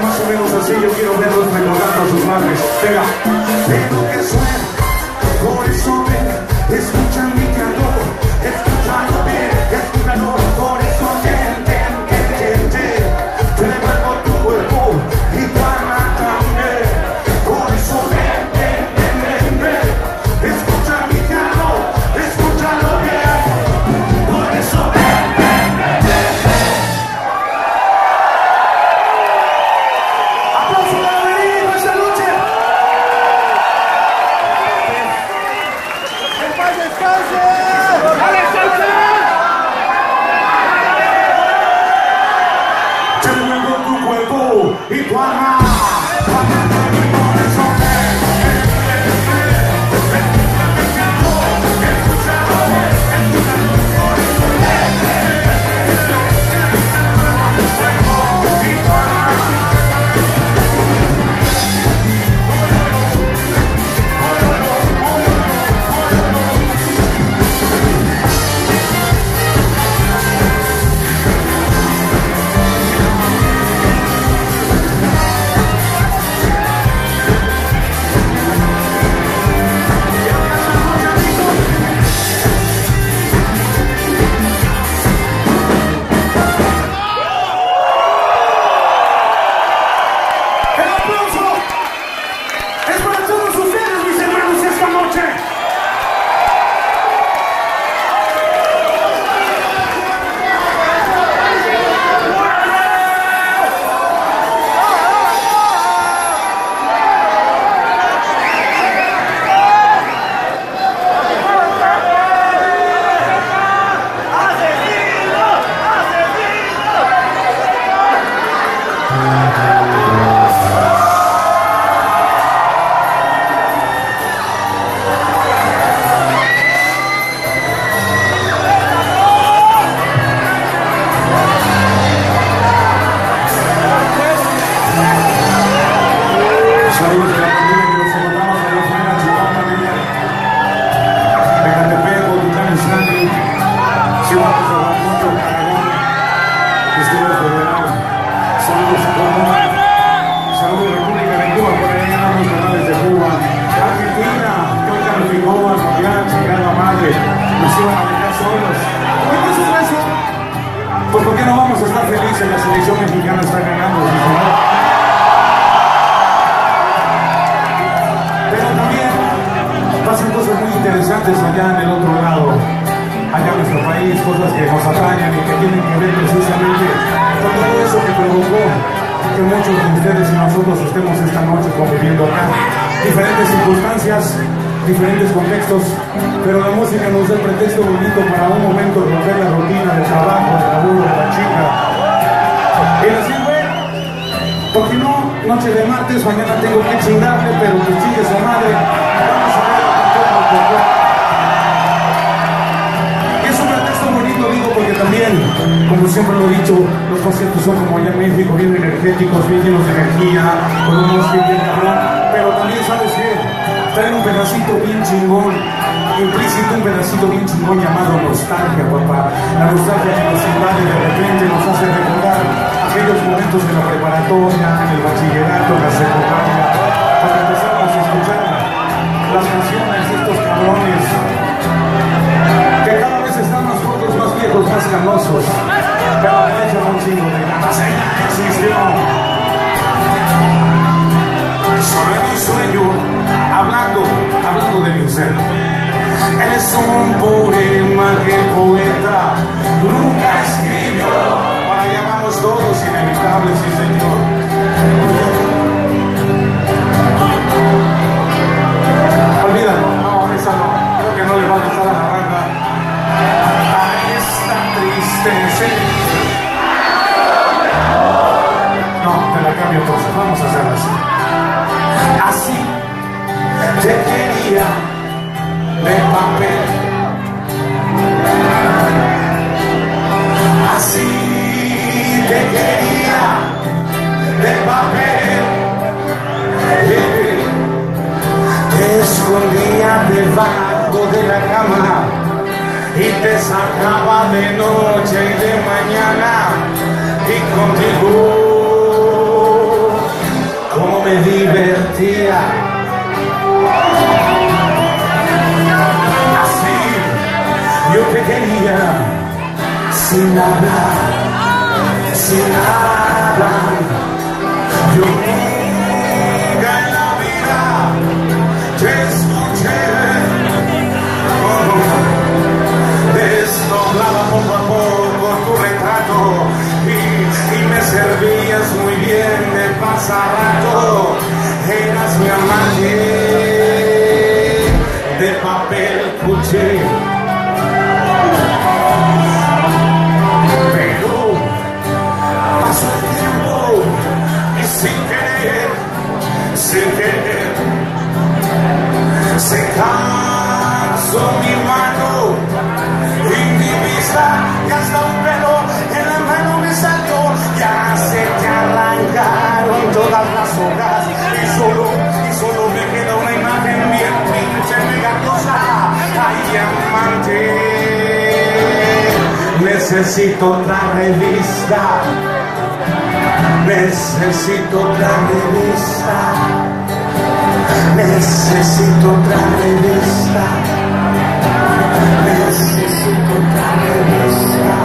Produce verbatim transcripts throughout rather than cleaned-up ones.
más o menos así, yo quiero verlos recordando a sus madres. Venga. Tengo que suena, por eso ven, escuchan mi calor, escúchalo bien, escúchalo, por eso ven, ven, ven, ven, ven. Te devuelvo tu cuerpo y tu alma también. Por eso ven, ven, ven, ven, ven. Escucha mi calor, escúchalo bien. Por eso ven, ven, ven, ven, ven. ¡Aplauso para venir esta noche! ¡Que paz descanse! ¡Dale, descanse! Te devuelvo tu cuerpo y tu alma. Pues ¿por qué no vamos a estar felices? La selección mexicana está ganando, ¿sí? Pero también pasan cosas muy interesantes allá en el otro lado, allá en nuestro país, cosas que nos atañan y que tienen que ver precisamente con todo eso que provocó que muchos de ustedes y nosotros estemos esta noche conviviendo acá. Diferentes circunstancias, diferentes contextos, pero la música nos da el pretexto bonito para un momento romper la rutina del trabajo, del laburo, de la chica. Y decir, bueno, porque no, noche de martes, mañana tengo que chingarle, pero que chingue su madre. Vamos a ver poco. Es un pretexto bonito, digo, porque también, como siempre lo he dicho, los conciertos son como allá en México, bien energéticos, bien llenos de energía, con un música bien cabrón, pero también, ¿sabes qué? Traen un pedacito bien chingón, implícito un pedacito bien chingón llamado nostalgia, papá. La nostalgia que nos invade de repente, nos hace recordar aquellos momentos de la preparatoria, en el bachillerato, en la secundaria, cuando empezamos a escuchar las canciones de estos cabrones, que cada vez están más cortos, más viejos, más canosos, pero me echan un chingo de ganas. Sobre mi sueño, hablando, hablando de mi ser. Es un poema que el poeta nunca escribió. Para allá vamos todos, inevitables, sí señor. Olvídalo, no, esa no. Creo que no le va a gustar a la banda. A esta tristeza. No, te la cambio entonces, vamos a hacerla así. Así te quería de papel, así te quería de papel, te escondía debajo de la cama y te sacaba de noche y de mañana y contigo me divertía. Así yo te quería, sin hablar, sin hablar. Yo nunca en la vida te escuché. Desdoblaba poco a poco tu retrato y, y me servías muy bien de pasarato. Eras mi amante de papel cuché. Pero pasó el tiempo y sin querer, sin querer, se cansó mi mano indivisa y hasta un pelo en la mano me salió. Ya se te arrancaron todas las hojas y solo, y solo me queda una imagen bien pinche pegajosa. Ay, diamante, necesito otra revista, necesito otra revista, necesito otra revista. Necesito otra revista.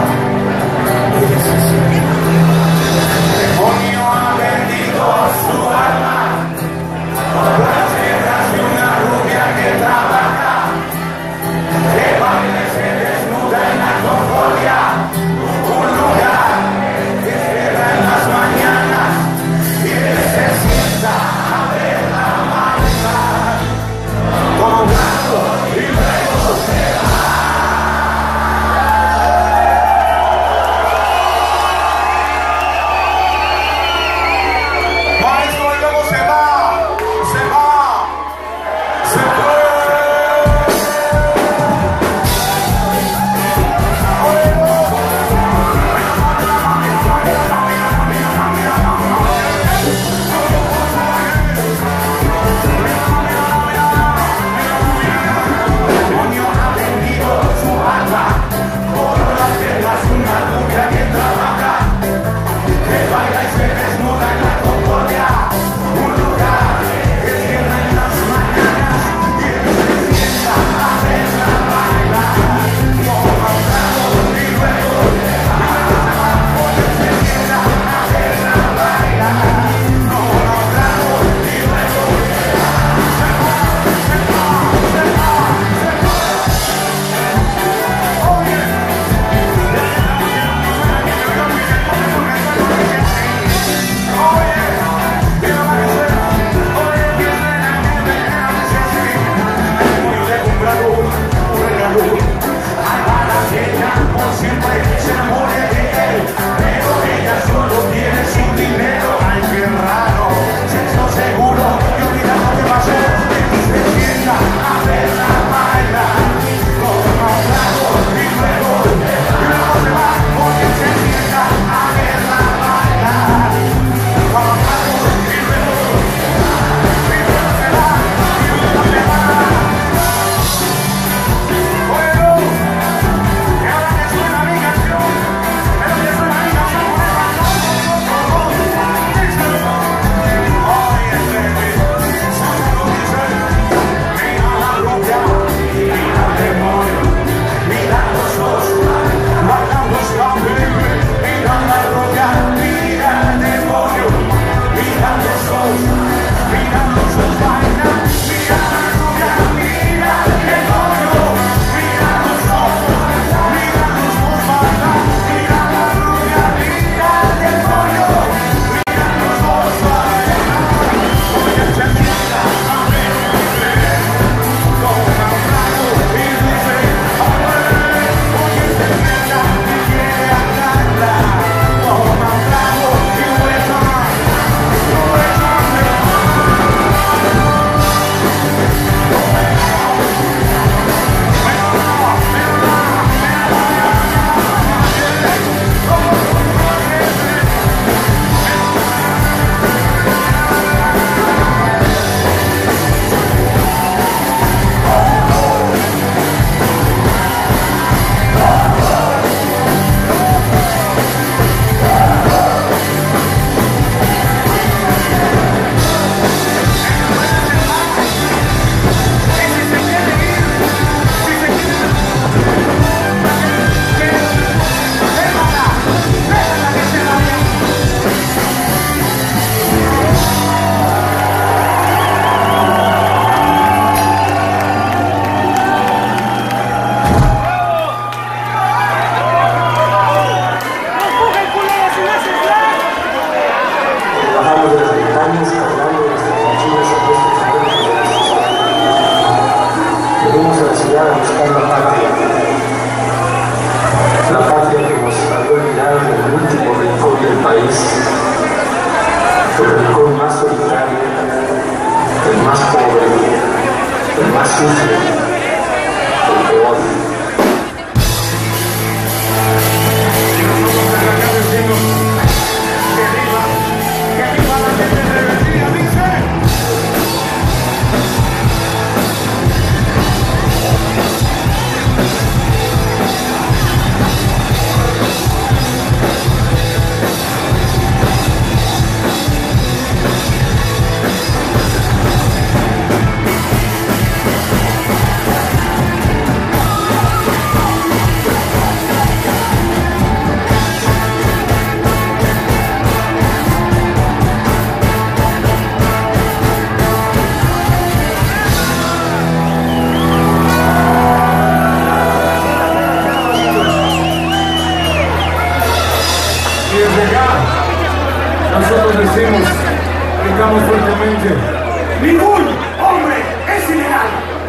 Demonio ha vendido su alma por las tierras de una rubia que trabaja, que baile se desnuda en la concordia, un lugar que cierra en las mañanas y se sienta a ver la maldad, como blanco y luego se va. Nosotros decimos, gritamos fuertemente, ningún hombre es ilegal.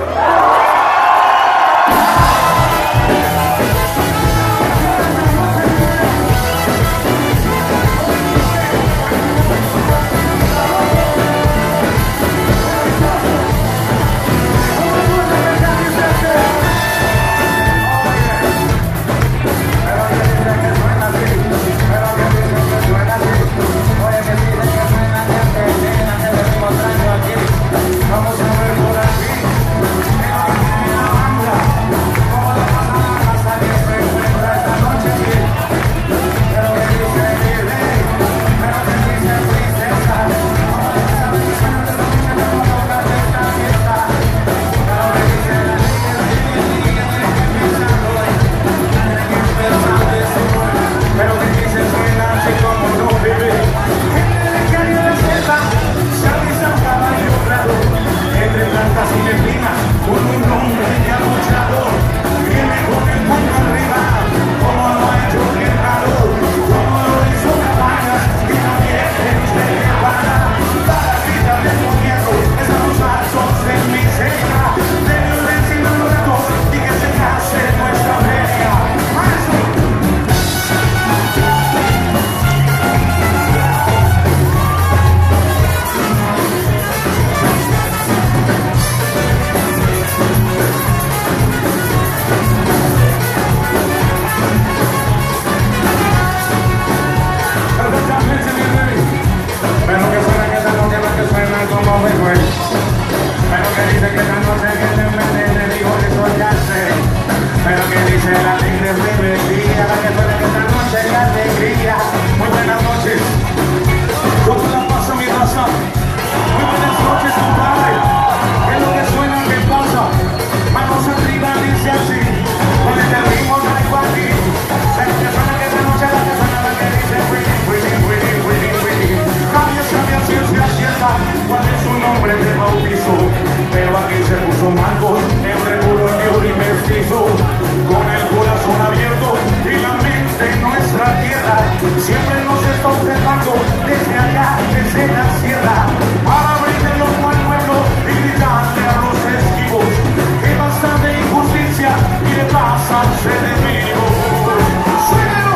Siempre nos está observando desde allá, desde la sierra, para abrirle los al pueblo y gritarle a los esquivos que basta de injusticia y de pasarse de vivo. ¡Suénelo!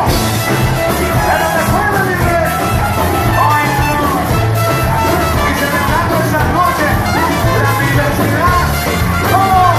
¡Pero te suena, mi rey! ¡Ay, no! Y celebrando esa noche la diversidad. ¡Oh!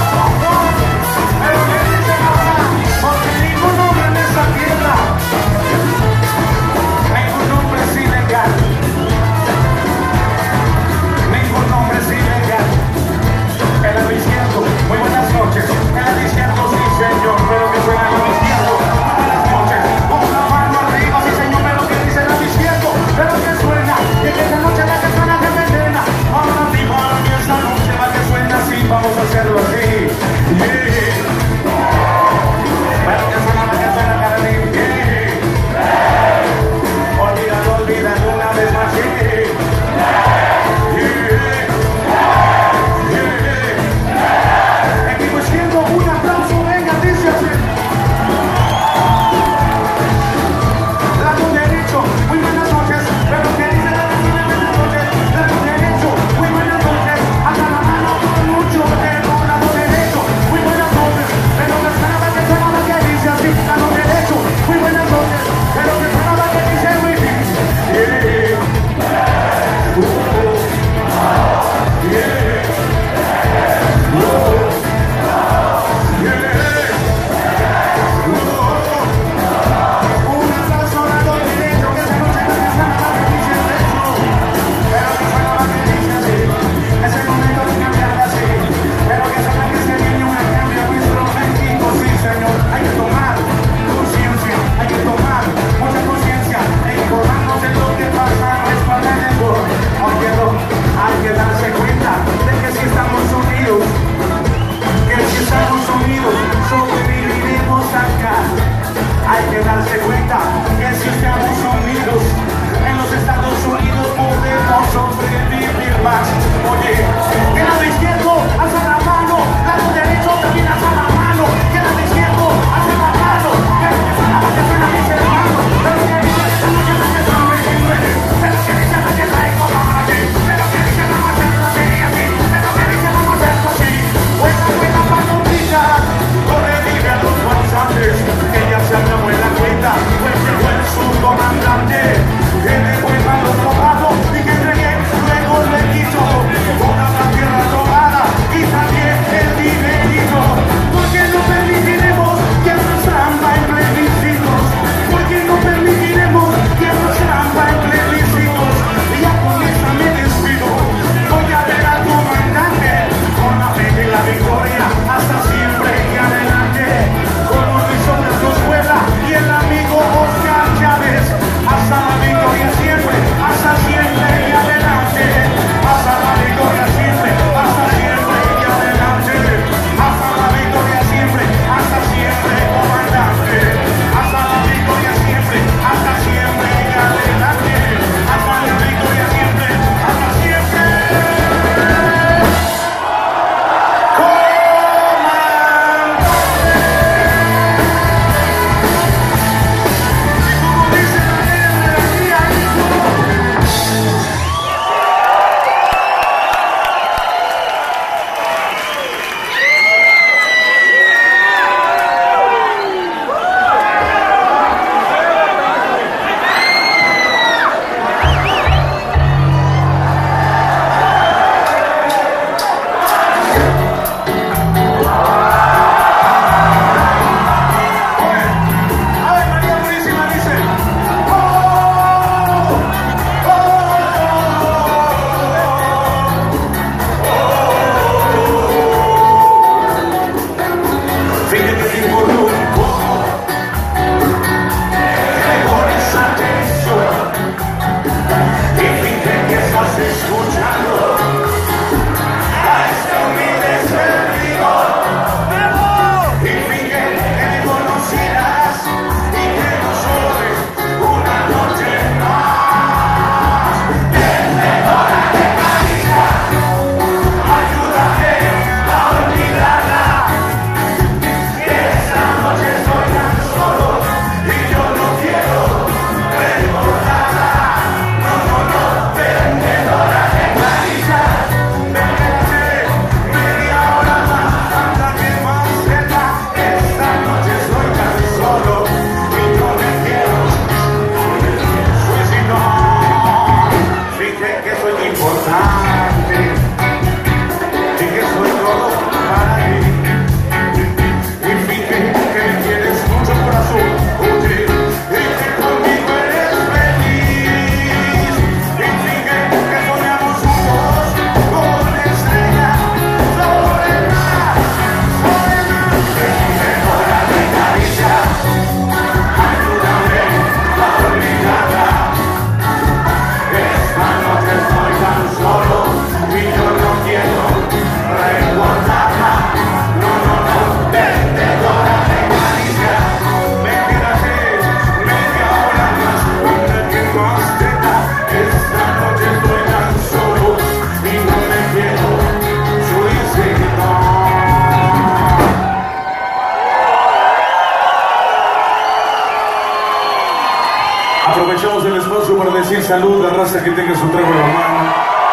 Aprovechamos el espacio para decir salud a raza que tenga su trago en la mano.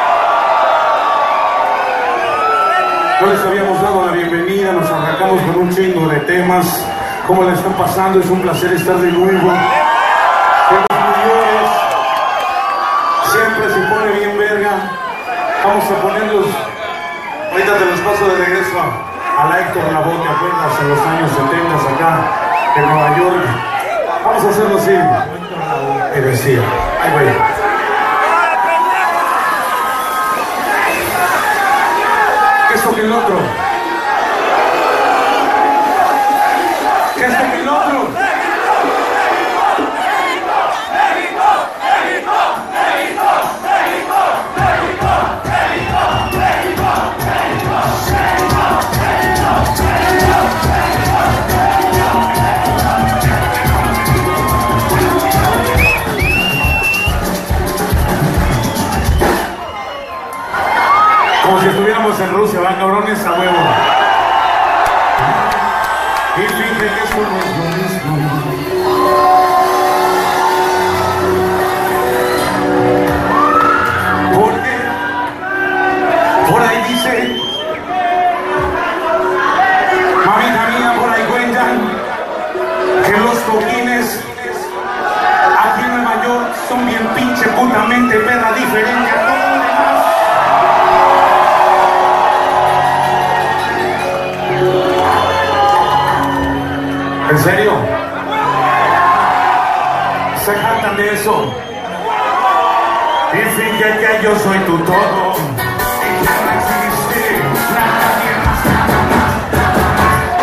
No les habíamos dado la bienvenida, nos arrancamos con un chingo de temas. ¿Cómo la están pasando? Es un placer estar de nuevo. Siempre se pone bien verga. Vamos a ponerlos. Ahorita te los paso de regreso a la Héctor Lavoe, ¿te acuerdas? En los años setenta acá en Nueva York. Vamos a hacerlo así. Y decía, ay güey. ¿Qué es esto que el otro? ¿Qué es esto que el otro? Como si estuviéramos en Rusia, va, cabrones, a huevo. Y finge que eso no es lo mismo. Porque por ahí dice, mamita mía, por ahí cuentan que los toquines aquí en Nueva York son bien pinche putamente perra diferente a todo lo demás. ¿En serio? Se cantan de eso. Y finge que yo soy tu todo. Y que no existe nadie más, nada más, nada más.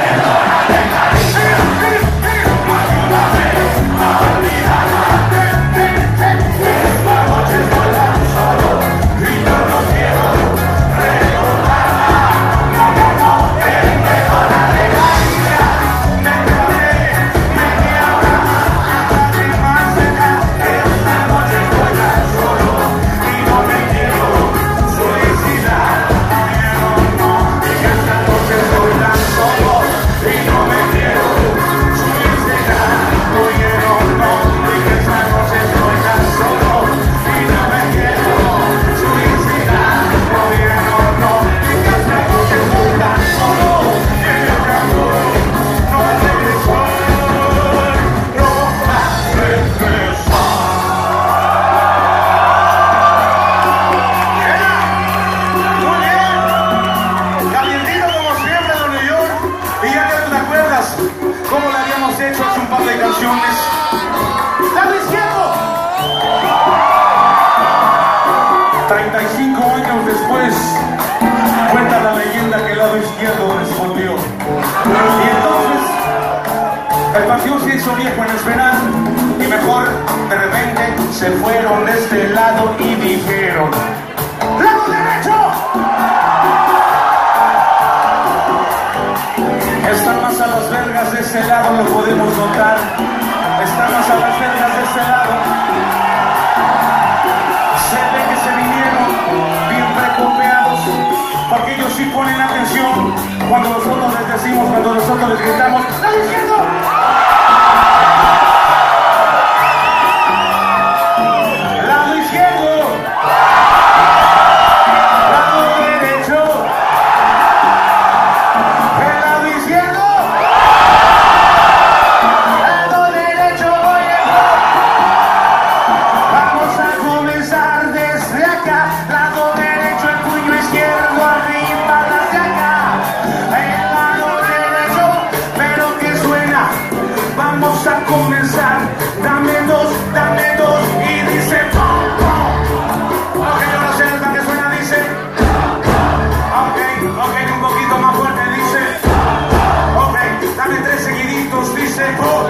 Ayúdame a olvidarla. Esta noche estoy tan solo y yo no quiero recordarla. No, no, no, que me toca de gracia. Me quedé, me quedé ahora nadie más cerca. Esta noche estoy tan solo y no me quiero suicidar. No, no, que esta noche estoy tan solo y no me quiero suicidar. Oye, no, no, que esta noche estoy tan solo y no me quiero suicidar. Oye, no, no, que esta noche estoy tan solo y yo no no regreso, no va a regresar. Muy bien, calientito como siempre, don New York. Y ya que te acuerdas cómo lo habíamos hecho hace un par de canciones. ¡Lado izquierdo! treinta y cinco años después, cuenta la leyenda que el lado izquierdo respondió. Y entonces, el pasión se hizo viejo en esperar, y mejor, de repente, se fueron de este lado y dijeron: ¡lado derecho! Están más a las vergas de ese lado, lo podemos notar. Están más a las vergas de ese lado. Se ve que se vinieron bien precopeados, porque ellos sí ponen atención cuando nosotros les decimos, cuando nosotros les gritamos: ¡lado izquierdo! ¡Lado izquierdo! ¡Lado derecho! ¡El lado izquierdo! ¡Lado derecho! Oye, vamos a comenzar desde acá. Lado derecho, el puño izquierdo arriba, desde acá. El lado derecho, pero que suena. Vamos a comenzar. Dame dos, dame dos y dice pom, pom. Ok, ahora se nota que suena, dice. Ok, ok, un poquito más fuerte, dice. Ok, dame tres seguiditos, dice. Oh,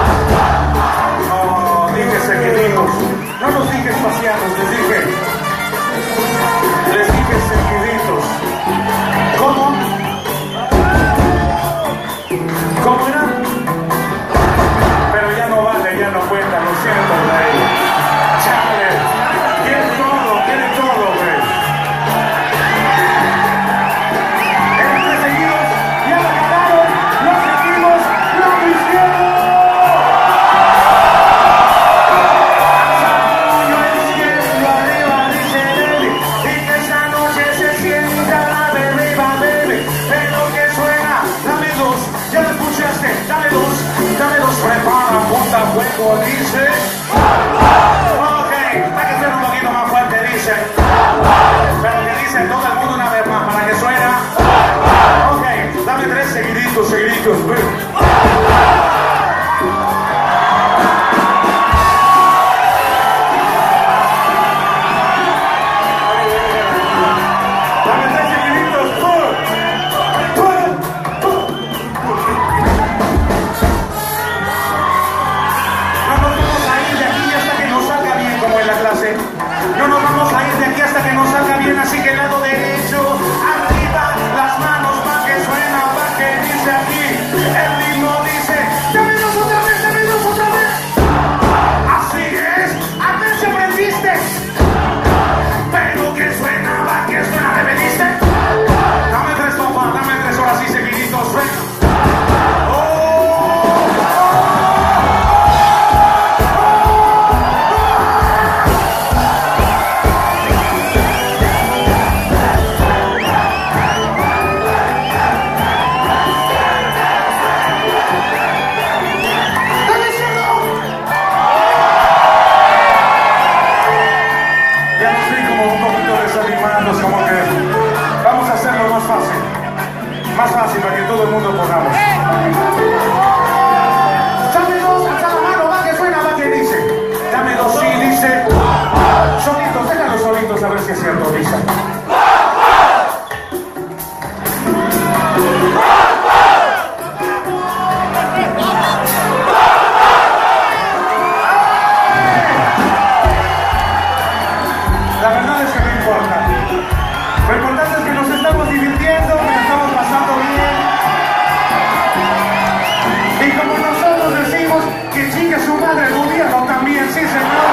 oh, dije seguiditos. No los dije espaciados, les dije. Les dije seguiditos. ¿Cómo? ¿Cómo era? Pero ya no vale, ya no cuenta, lo siento, güey. Chale, quiere todo, quiere todo, güey. Eran tres seguidos, ya la ganaron, lo seguimos, lado izquierdo. Puño izquierdo arriba, dice Debbie, y que esa noche se sienta la bebé, va bebé, pero que suena, dame dos, ya lo escuchaste, dame dos, dame dos, prepara, punta, fuego, dice. Ok, hay que ser un poquito más fuerte, dice. Pero que dice todo el mundo una vez más para que suena. Ok, dame tres seguiditos, seguiditos, güey. Dame tres seguiditos, pum, pum, pum. No nos vamos a ir de aquí hasta que nos salga bien, como en la clase. No nos vamos a ir de aquí hasta que nos salga bien, así que el lado derecho, arriba, las manos pa' que suena, pa' que dice aquí. El ritmo dice. el mundo podamos. Dame dos, alza la mano, va que suena, va que dice. Dame dos, sí, dice. Solitos, déjalos solitos a ver si es cierto, dice. La verdad es que no importa. Lo importante es que nos estamos divirtiendo, que nos estamos pasando bien. Y como nosotros decimos, que chingue su madre el gobierno también, sí señor.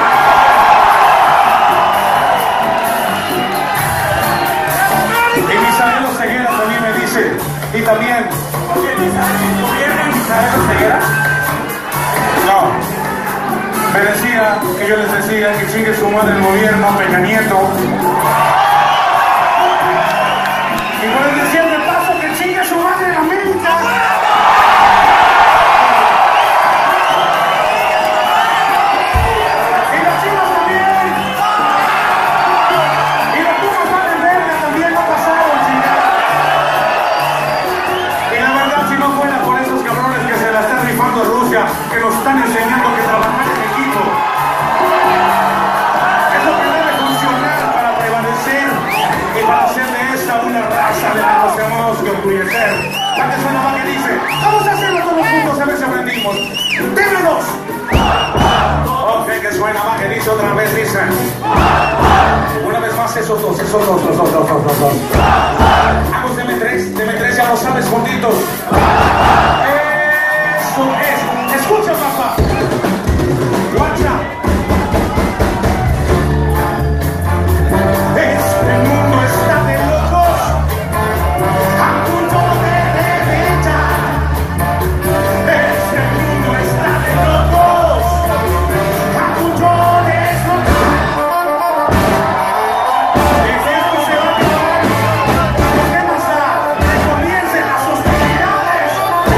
Y Misael Oseguera también me dice, y también, ¿oye, Misael, gobierno Misael Oseguera? No. Me decía, que yo les decía, que chingue su madre el gobierno, Peña Nieto. Y yo les decía de paso, que chingue su madre en América. Y los chinos también. Y los pumas van en verga también, no pasaron, chingada. Y la verdad, si no fuera por esos cabrones que se la están rifando Rusia, que nos están enseñando que trabajar en equipo es lo que debe funcionar para prevalecer y para hacer de esta una raza de la que nos tenemos que orgullecer. La que suena va que dice, vamos a hacerlo todos juntos a ver si aprendimos. ¡Dímelos! Ok, que suena va que dice otra vez, dice. Una vez más esos dos, esos dos, los dos, los dos, los dos. Vamos, deme tres, deme tres, ya lo sabes, juntitos. Eso es. Escucha, papá. Guacha. Este mundo está de locos, a punto de reventar. Este mundo está de locos, a punto de explotar. Y si esto se va a acabar, ¿qué más da? Que comiencen las hostilidades.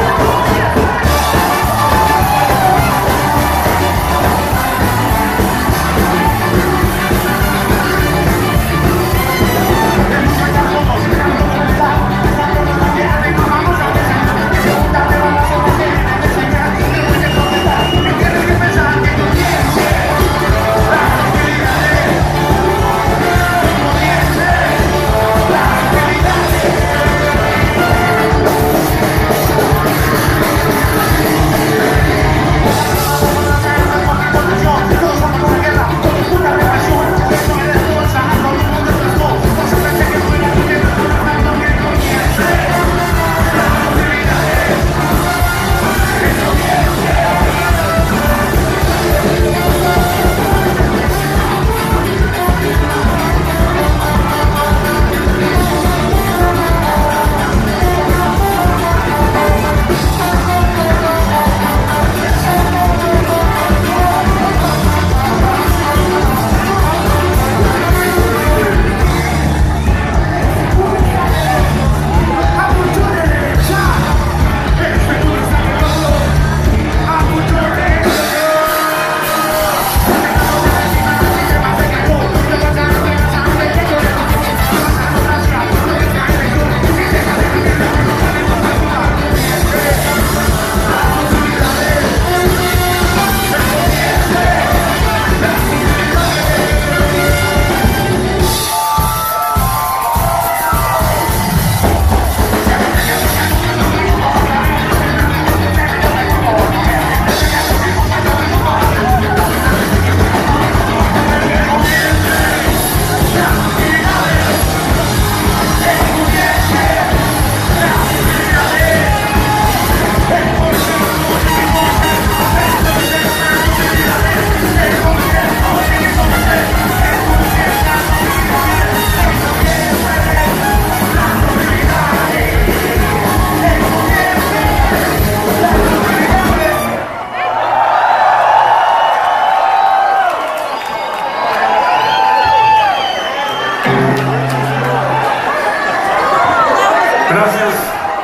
Gracias.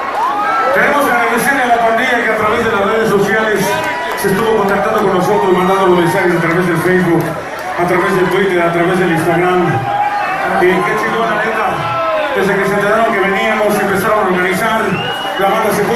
Queremos agradecerle a la pandilla que a través de las redes sociales se estuvo contactando con nosotros, mandando los mensajes a través del Facebook, a través del Twitter, a través del Instagram. Y qué chingón, la neta. Desde que se enteraron que veníamos, empezaron a organizar, la banda se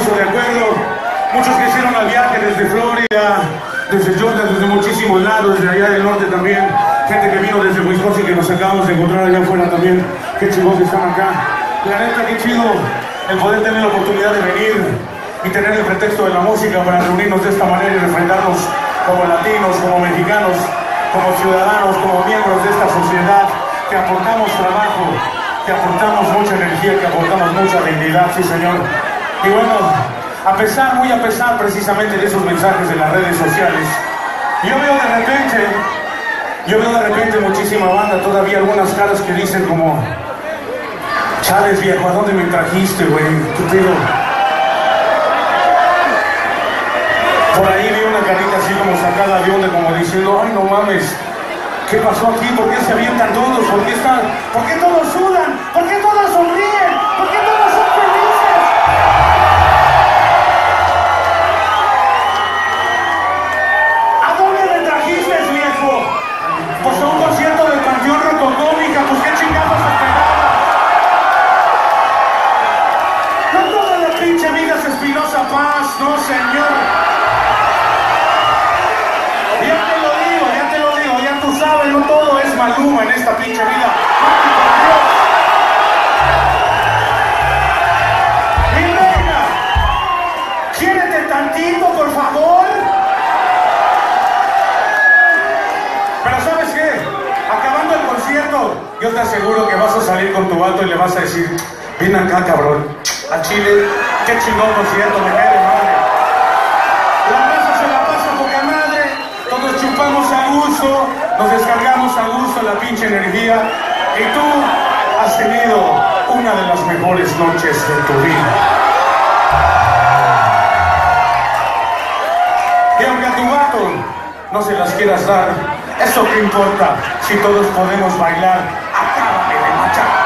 muchísimos lados, de allá del norte también, gente que vino desde Wisconsin, que nos acabamos de encontrar allá afuera también, qué chingón que están acá. La neta, qué chido el poder tener la oportunidad de venir y tener el pretexto de la música para reunirnos de esta manera y refrendarnos como latinos, como mexicanos, como ciudadanos, como miembros de esta sociedad, que aportamos trabajo, que aportamos mucha energía, que aportamos mucha dignidad, sí señor. Y bueno, a pesar, muy a pesar precisamente de esos mensajes de las redes sociales, yo veo de repente, yo veo de repente muchísima banda, todavía algunas caras que dicen como, Chávez viejo, ¿a dónde me trajiste, güey? ¿Qué pedo? Por ahí vi una carita así como sacada de onda, como diciendo, ay no mames, ¿qué pasó aquí? ¿Por qué se avientan todos? ¿Por qué están? ¿Por qué todos sudan? ¿Por qué todos sonríen? ¿Por qué todos son felices? ¿A dónde me trajiste, viejo? Pues a un concierto del Panteón Rococómica, pues qué chingados esperaba. No toda la pinche vida es Espinosa Paz, no señor. Sabes, no todo es Maluma en esta pinche vida. ¡Mi reina! ¡Quiérete tantito, por favor! Pero ¿sabes qué? Acabando el concierto, yo te aseguro que vas a salir con tu vato y le vas a decir, ven acá, cabrón, a Chile, qué chingón concierto, me cae de madre. La raza se la pasa poca madre, todos chupamos a gusto, nos descargamos a gusto la pinche energía y tú has tenido una de las mejores noches de tu vida. Y aunque a tu vato no se las quieras dar, ¿eso qué importa? Si todos podemos bailar, acábame de machar.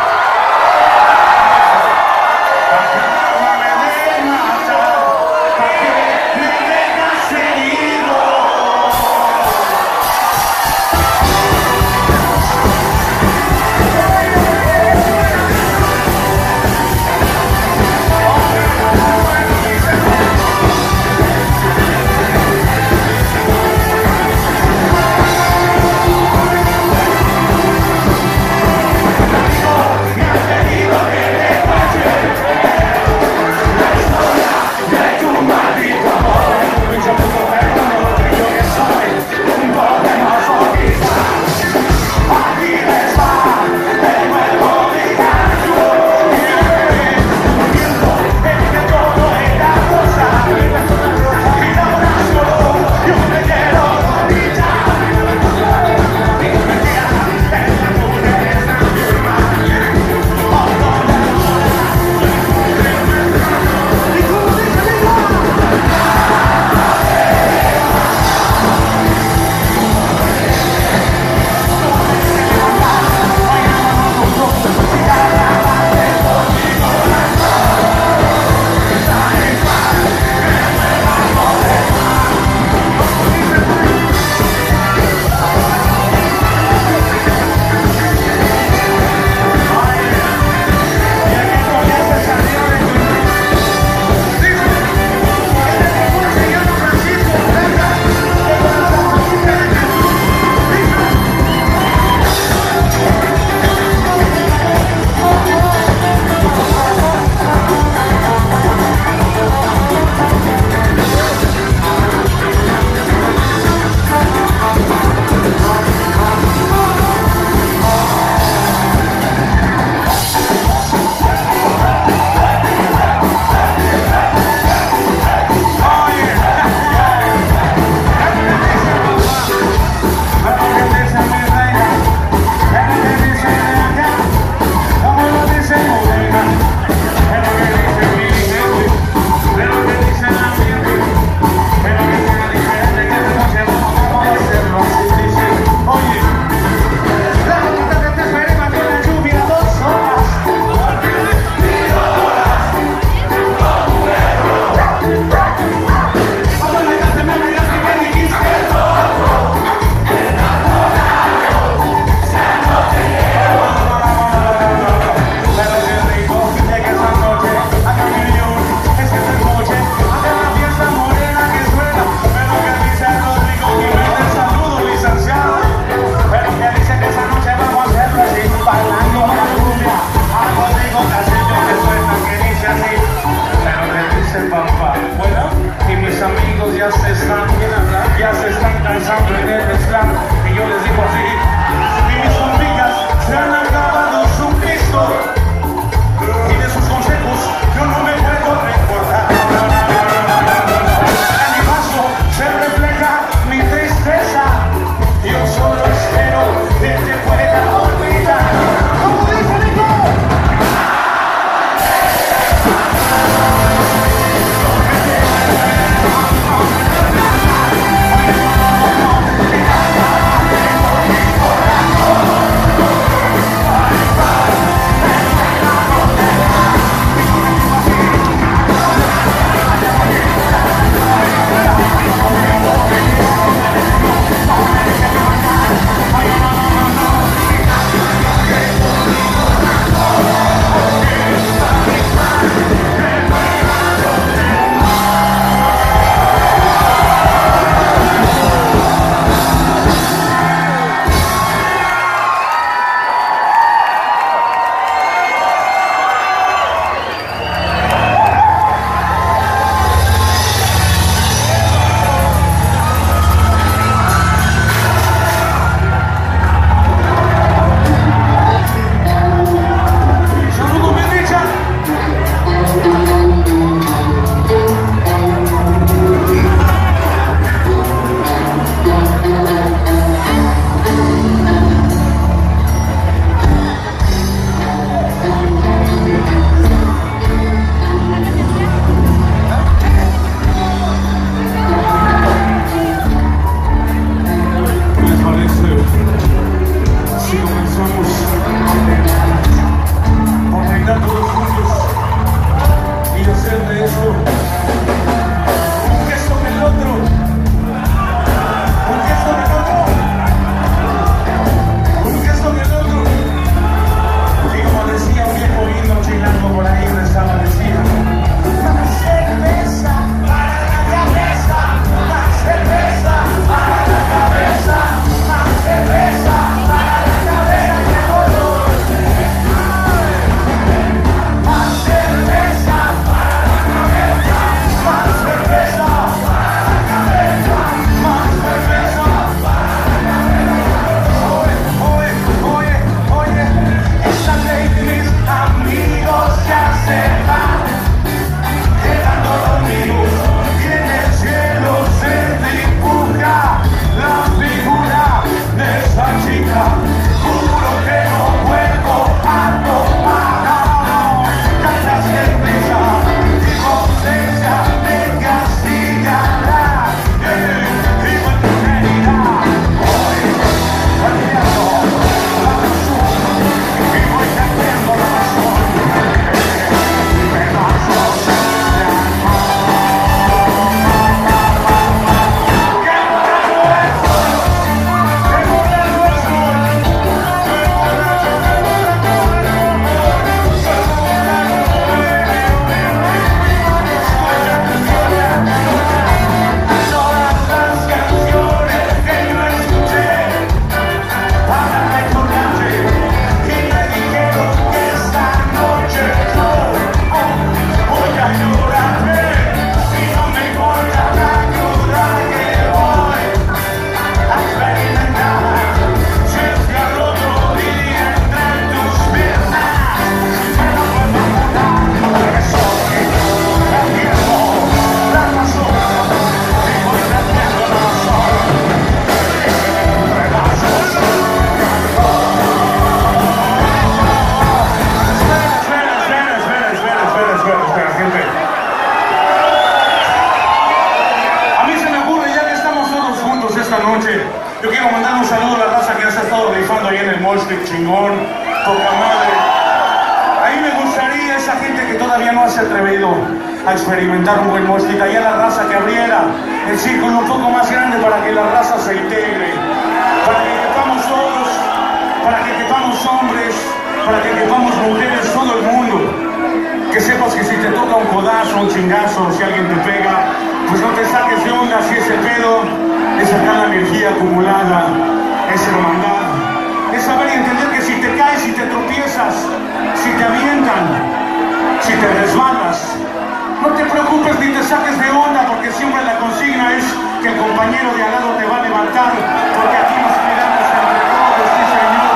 se ha atrevido a experimentar un buen muesco y a la raza que abriera el círculo un poco más grande para que la raza se integre, para que quepamos todos, para que quepamos hombres, para que quepamos mujeres, todo el mundo. Que sepas que si te toca un codazo, un chingazo, si alguien te pega, pues no te saques de onda, si ese pedo es sacar la energía acumulada, es hermandad, es saber y entender que si te caes, si te tropiezas, si te avientan, si te resbalas, no te preocupes ni te saques de onda, porque siempre la consigna es que el compañero de al lado te va a levantar, porque aquí nos quedamos entre todos, sí señor.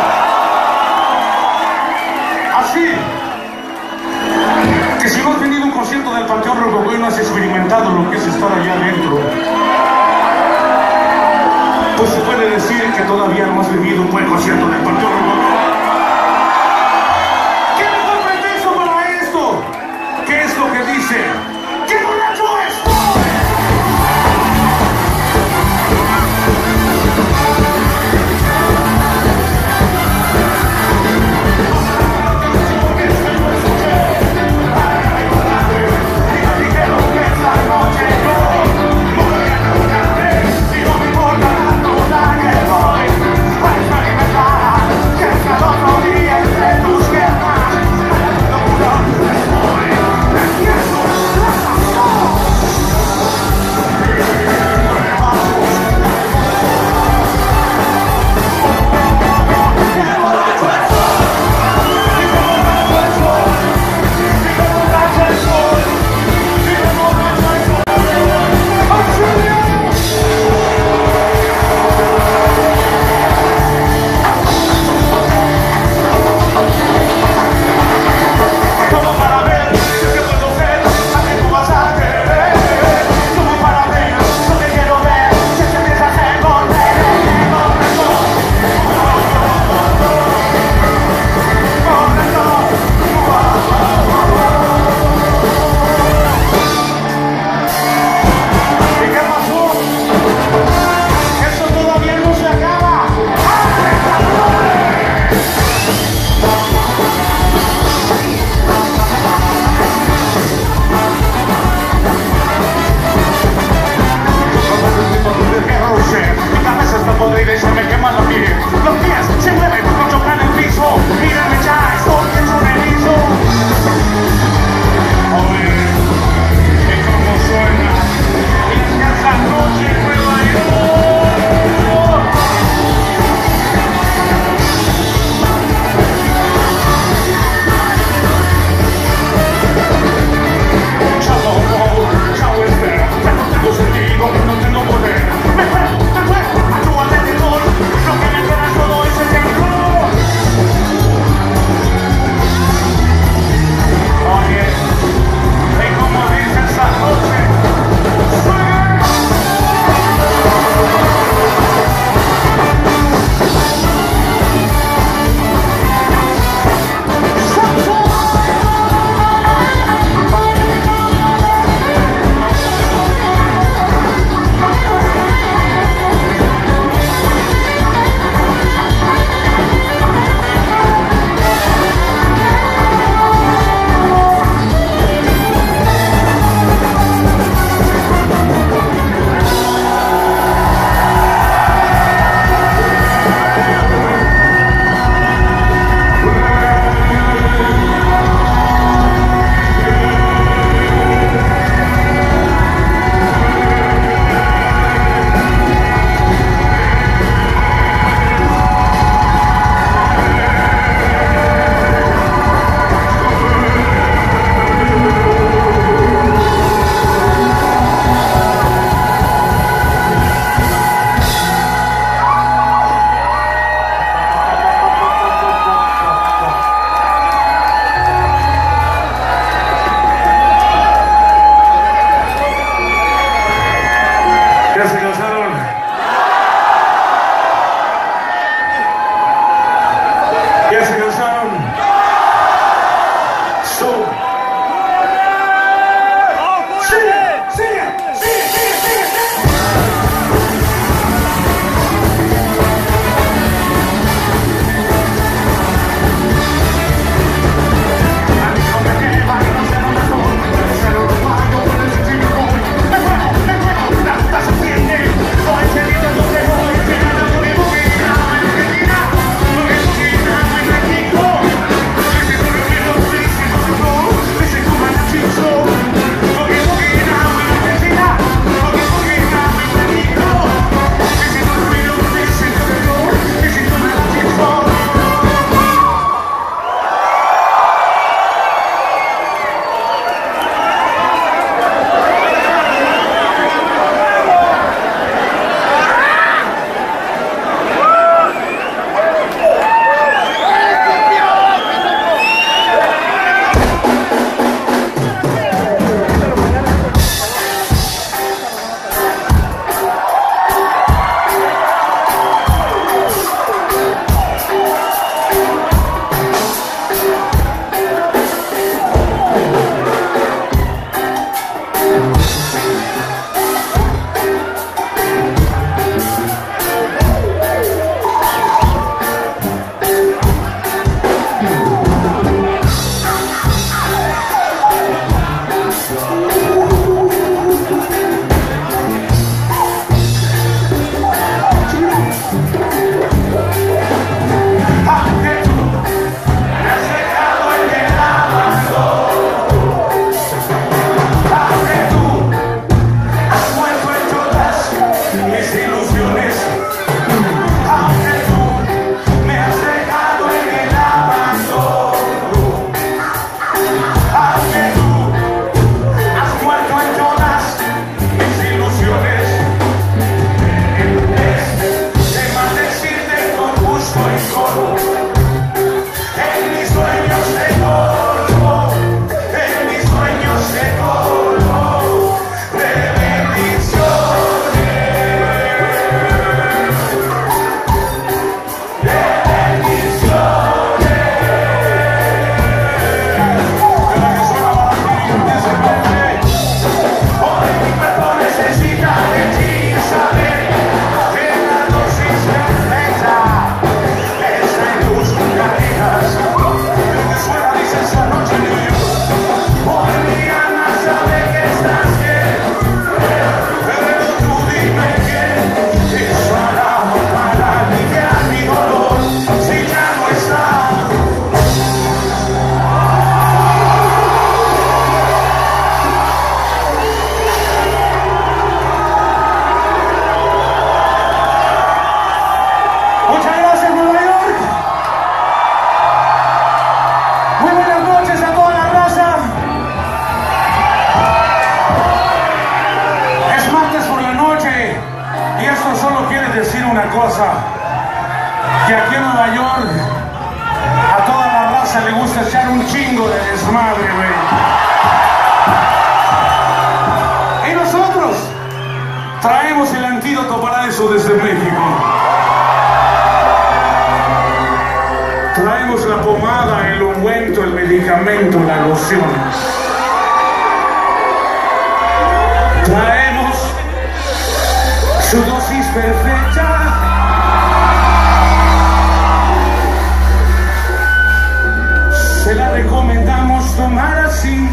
Así que si no has venido a un concierto del Panteón Rococó y no has experimentado lo que es estar allá adentro, pues se puede decir que todavía no has vivido un buen concierto del Panteón Rococó. ¿Qué mejor pretexto para esto? ¿Qué es lo que dice? ¡Qué borracho estoy! Para experimentar madre, güey. Y nosotros traemos el antídoto para eso desde México. Traemos la pomada, el ungüento, el medicamento, la loción. Traemos su dosis perfecta. Se la recomendamos tomar así.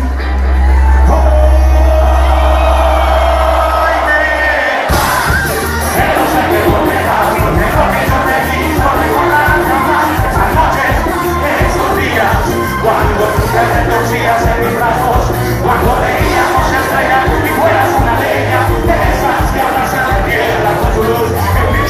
Cuando tú te retorcías en mis brazos, cuando veíamos estrellas y fueras una leña, de esas que abrazan la tierra con su luz,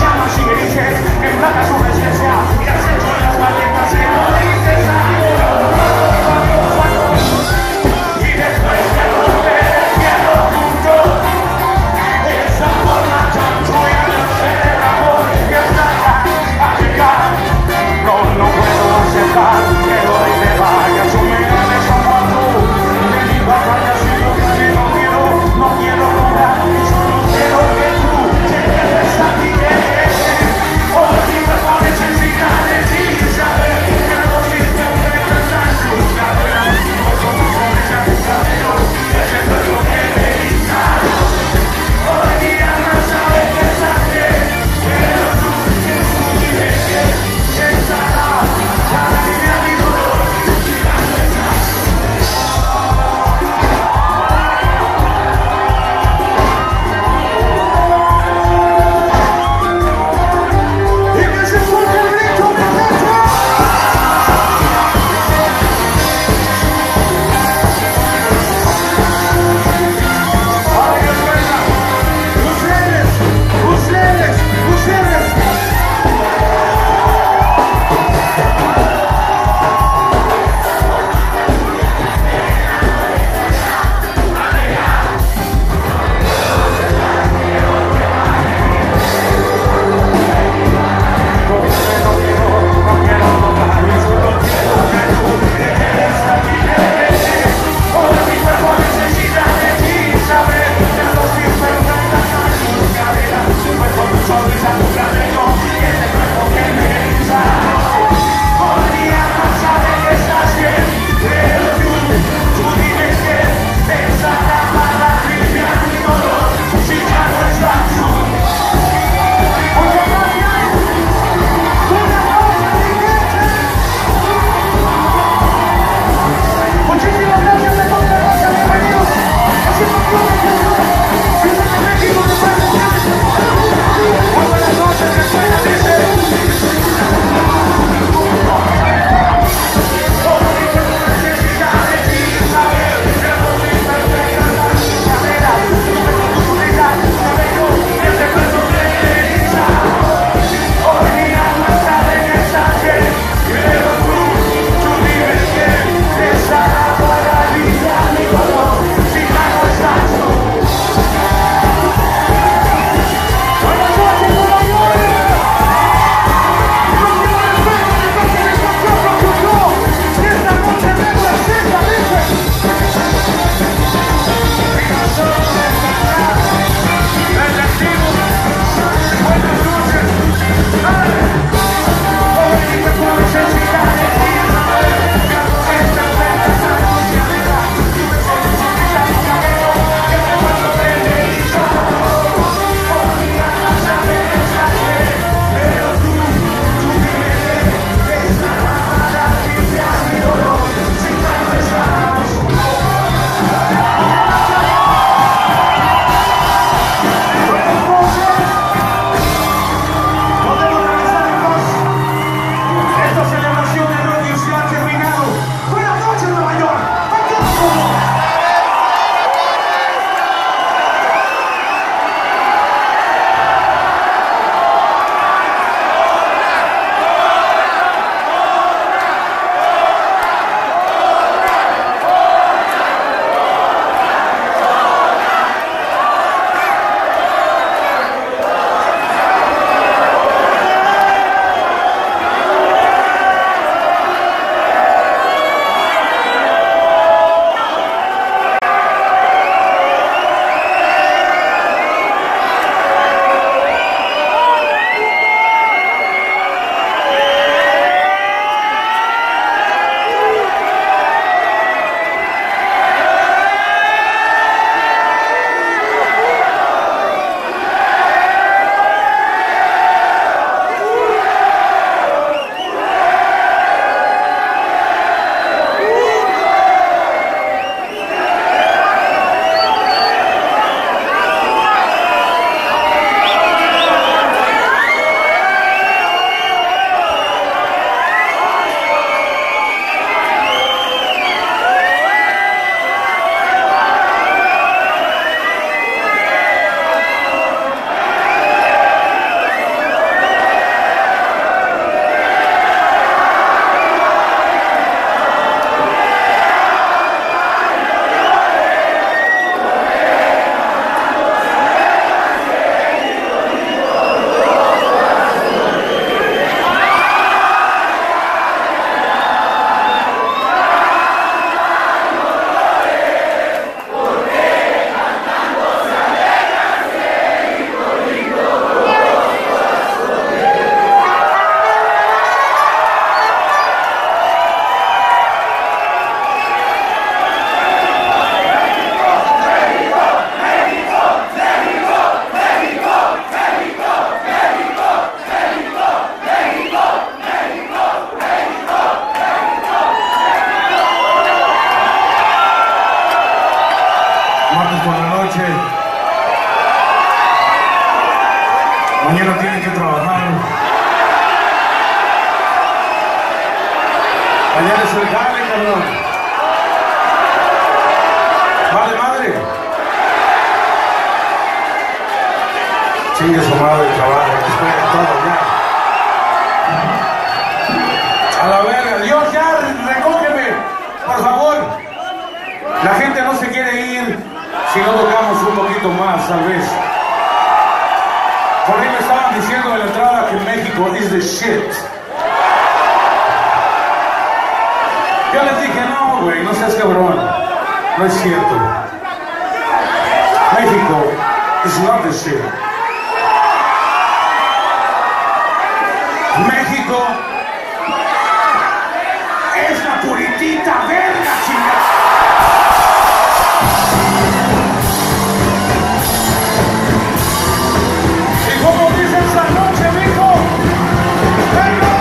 noche. Mañana tienen que trabajar. Mañana es el jale, cabrón. Vale, madre. Chingue su madre el trabajo, después de todo ya. A la verga, Dios, ya, recógeme, por favor. La gente no se quiere ir si no tocamos un poquito más, tal vez. Por ahí me estaban diciendo en la entrada que México is the shit. Yo les dije, no, güey, no seas cabrón. No es cierto. México is not the shit. México es la puritita verga, chingada. Y como dice esta noche, mijo, ¡venga!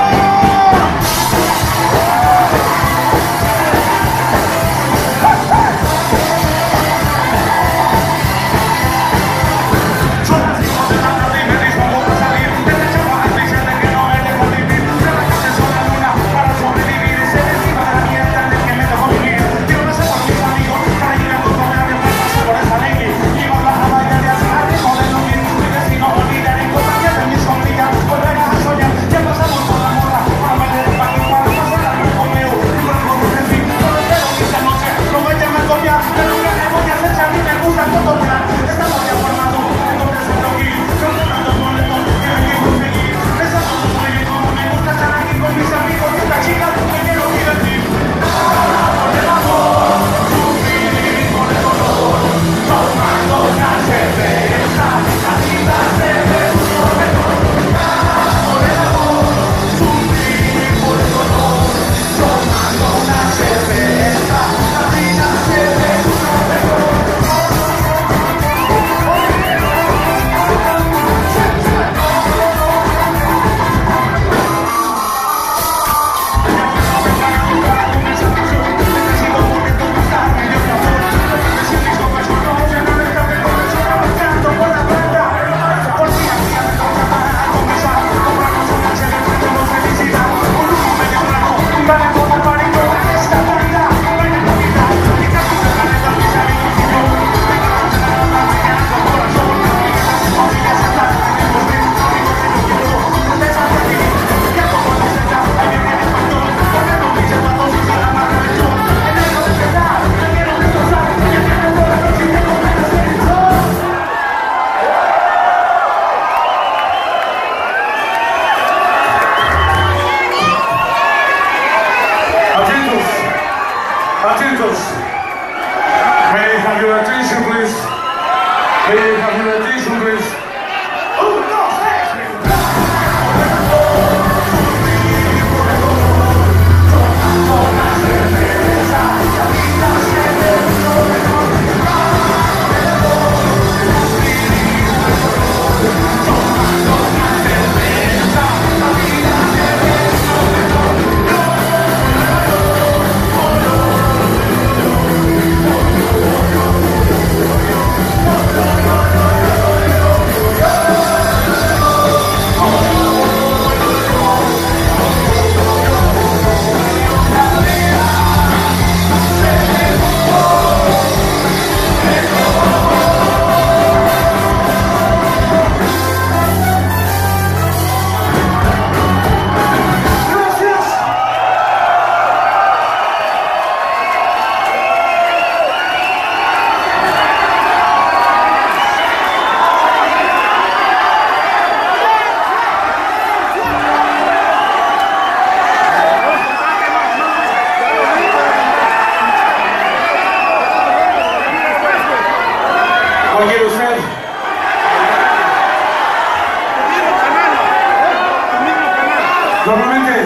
Normalmente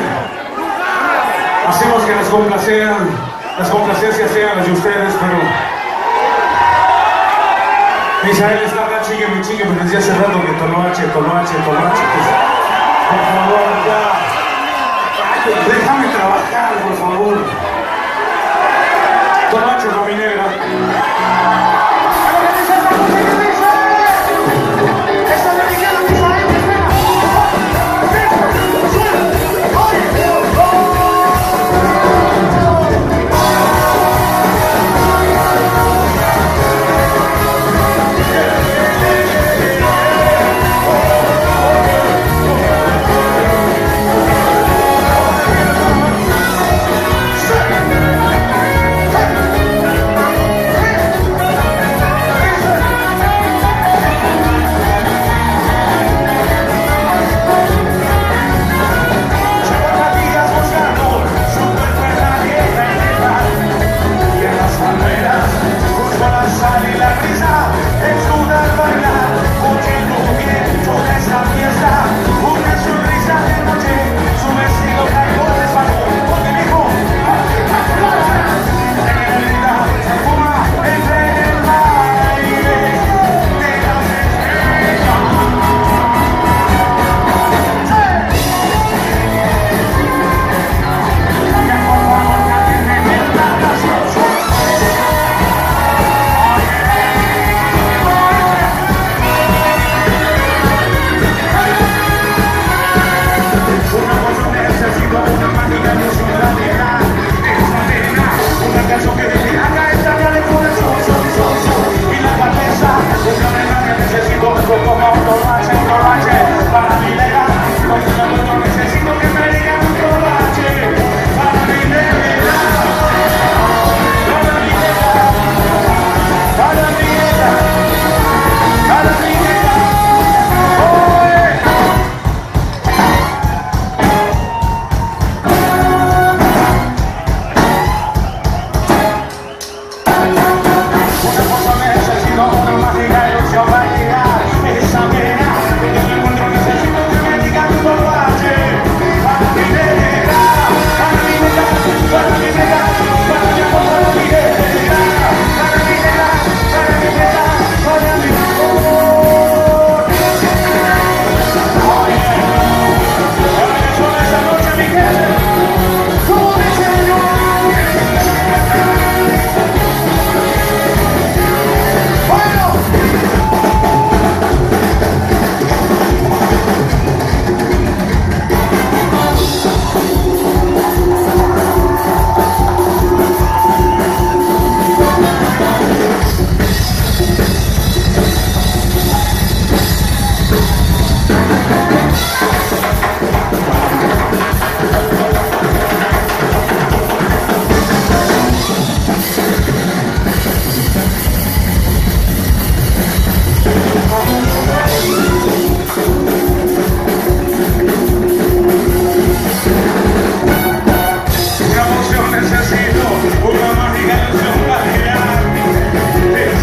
hacemos que las complacean, las complacencias sean las de ustedes, pero Misael está acá, chique, mi chique, me decía hace rato que toloache, toloache, toloache, pues, por favor, ya, déjame trabajar, por favor. Toloache, no mi negra.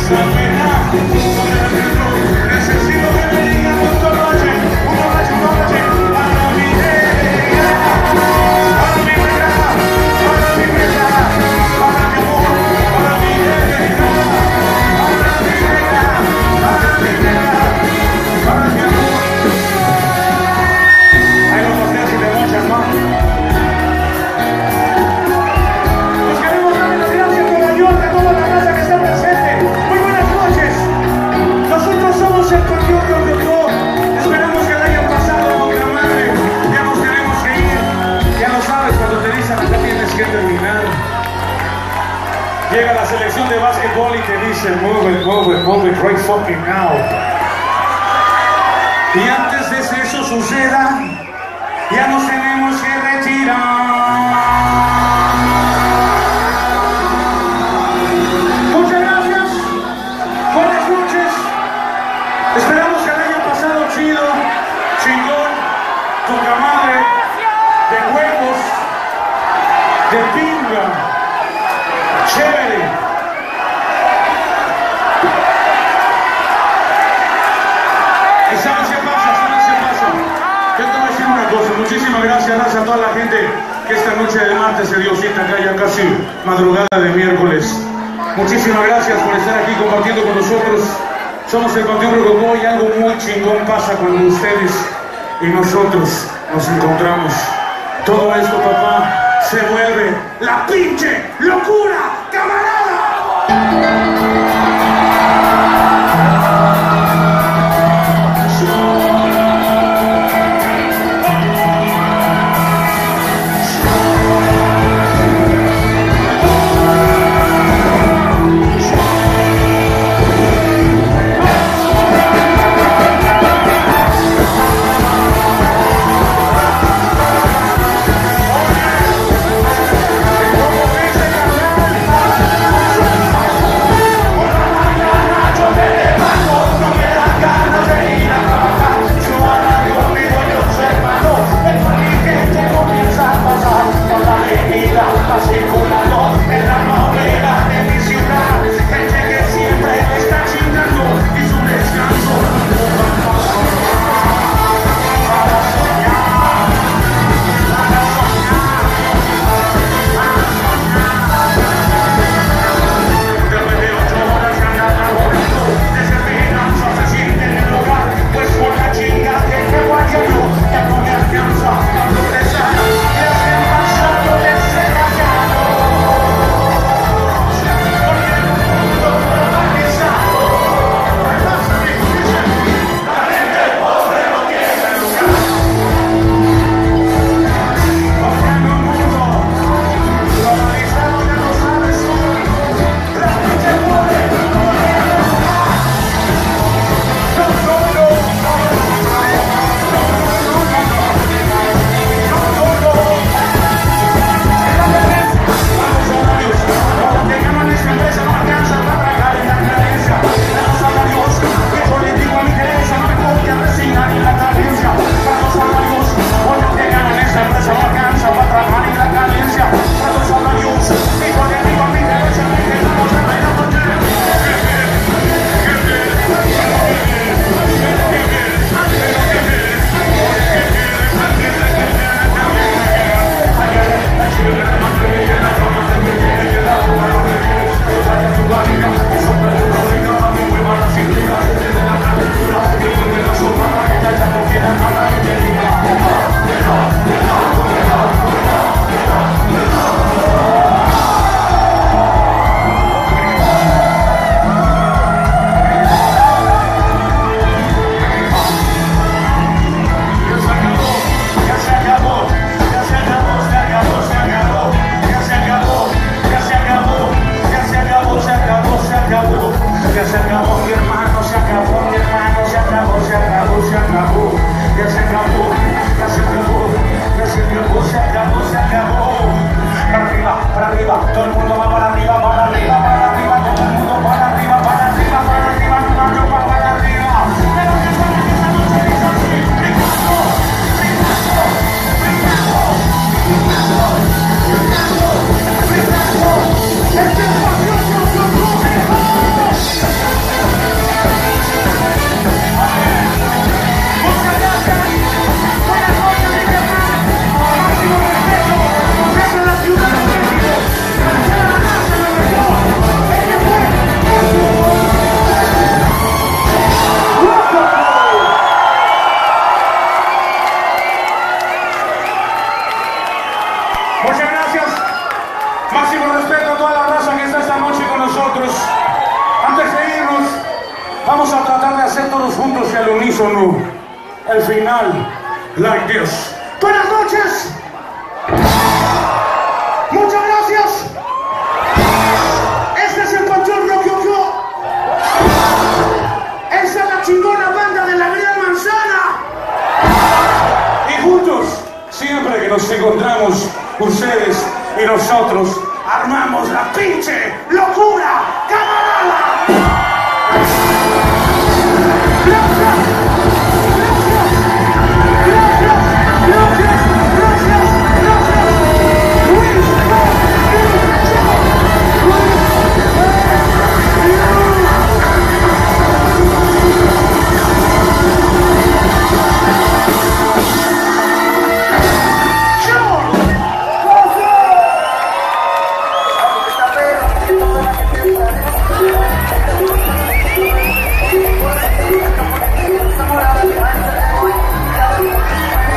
Llega la selección de básquetbol y te dice move it, move it, move it right fucking now. Y antes de que eso suceda, ya nos tenemos que retirar. Muchas gracias, buenas noches. Esperamos que la hayan pasado chido, chingón, poca madre, de huevos, de pinga. Chévere. Y sabes qué pasa, sabes qué pasa. Yo te voy a decir una cosa. Muchísimas gracias, gracias a toda la gente que esta noche de martes se dio cita acá ya casi madrugada de miércoles. Muchísimas gracias por estar aquí compartiendo con nosotros. Somos el Panteón Rococó y algo muy chingón pasa cuando ustedes y nosotros nos encontramos. Todo esto, papá, se vuelve la pinche locura, camarada. al unísono el final, like this. Buenas noches. Muchas gracias. Este es el Panteón Rococó. Esa es la chingona banda de la Gran Manzana. Y juntos, siempre que nos encontramos, ustedes y nosotros armamos la pinche locura. ¡Cámara!